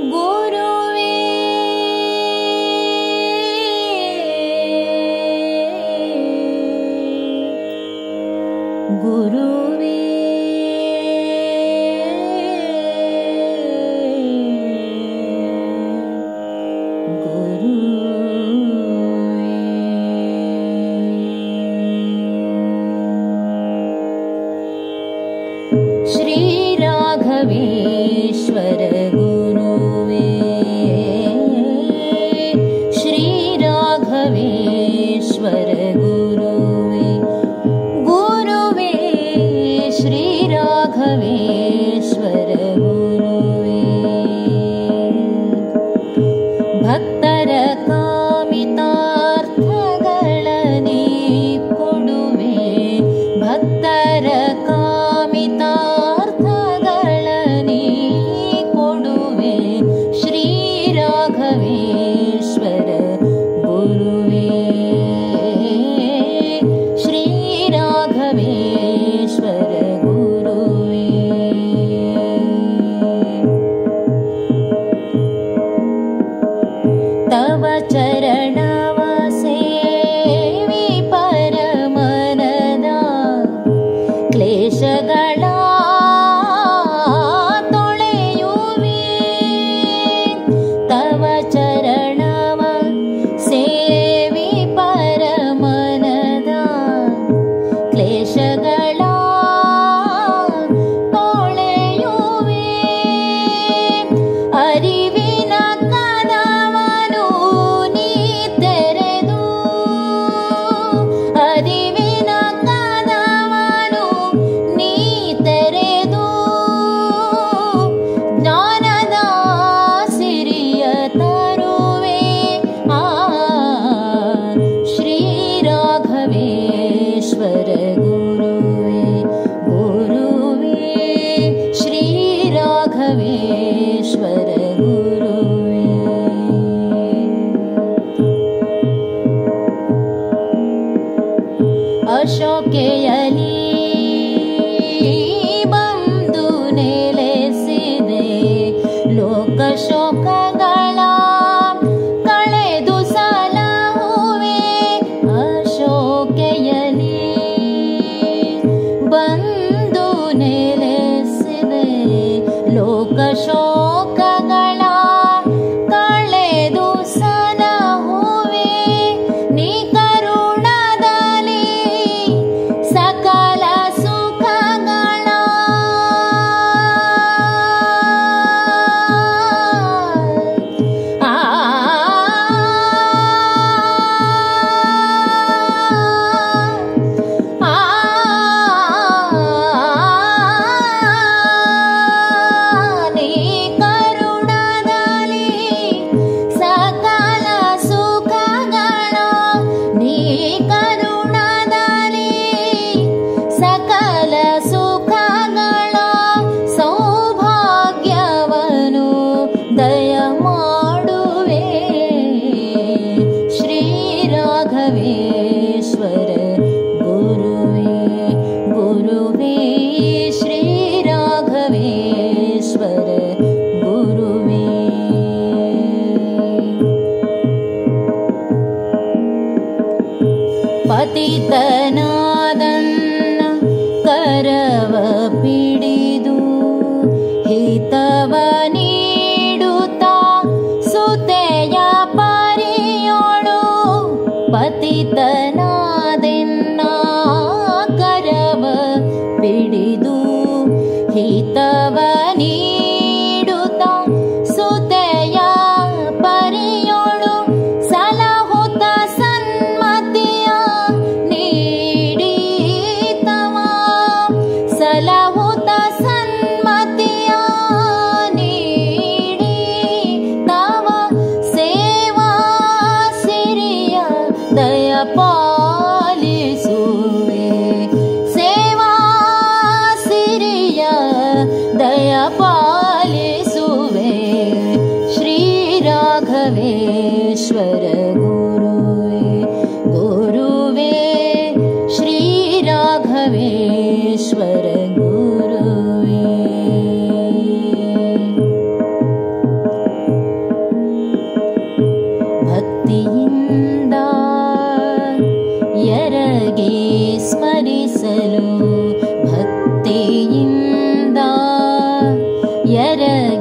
ಗುರುವೇ ಗುರುವೇ ಶ್ರೀ ರಾಘವೇಶ್ವರ ಗುರುವೇ ಶ್ರೀ ರಾಘವೇಶ್ವರ ಗುರುವೇ ಗುರುವೇ ಶ್ರೀ ರಾಘವೇಶ್ವರ ಗುರುವೇ ಭಕ್ತರ ಕಾಮಿತಾರ್ಥಗಳ ನೀ ಕೊಡುವೆ ಭಕ್ತರ ಕಾಮಿತಾರ್ಥಗಳ ನೀ ಕೊಡುವೆ ಶ್ರೀ ರಾಘವೇಶ್ವರ ಗುರುವೇ ಶ್ರೀ ರಾಘವೇಶ್ವರ ಗುರುವೇ ತವ ಚರಣವ ಸೇವಿ ಪರಮನದ ಕ್ಲೇಶಗಳ ತೊಳೆಯುವೆ ತವ ಚರಣವ ಸೇವಿ ಪರಮನದ ಕ್ಲೇಶಗಳ ತೊಳೆಯುವೆ ಅರಿವಿನ ಕದವನು ನೀ ತೆರೆದು ಅರಿವಿನ ಕದವನು ನೀ ತೆರೆದು ಜ್ಞಾನದ ಸಿರಿಯ ತರುವೆ ಶ್ರೀ ರಾಘವೇಶ್ವರ ಗುರುವೇ ಗುರುವೇ ಶ್ರೀ ರಾಘವೇಶ್ವರ ಗುರುವೇ ಅಶೋಕೆಯಲಿ ಬಂದು ನೆಲೆಸಿದೆ ಲೋಕಶೋಕಗಳ ಕಳೆದು ಸಲಹುವೆ ಅಶೋಕೆಯಲಿ ಬಂದು ನೆಲೆಸಿದೆ ಲೋಕಶೋಕಗಳ ಕಳೆದು ಸಲಹುವೆ ನೀ ಕರುಣದಲ್ಲಿ ಸಕಲ ಸುಖಗಳ ನೀ ಕರುಣದಲ್ಲಿ ಸಕಲ ಸುಖಗಳ ನೀ ಕರುಣದಲ್ಲಿ ಸಕಲ ಸುಖಗಳ ಸೌಭಾಗ್ಯವನು ದಯ ಮಾಡುವೆ ಶ್ರೀ ರಾಘವೇಶ್ವರ ಗುರುವೇ ಗುರುವೇ ಶ್ರೀ ರಾಘವೇಶ್ವರ ಗುರುವೇ ಪತಿತನಾದನ್ನ ಕರವ ಪಿಡಿದು ಹಿತವ ನೀಡುತ್ತಾ ಸುತೆಯ ಪರಿಯೋಳು ಪತಿತನಾದೆನ್ನ ಕರವ ಪಿಡಿದು ಹಿತವ ನೀಡುತ್ತಾ ಸುತೆಯ ಪರಿಯೋಳು ಸಲಹುತ್ತ ಸನ್ಮತಿಯ ನೀ ಎರಗಿ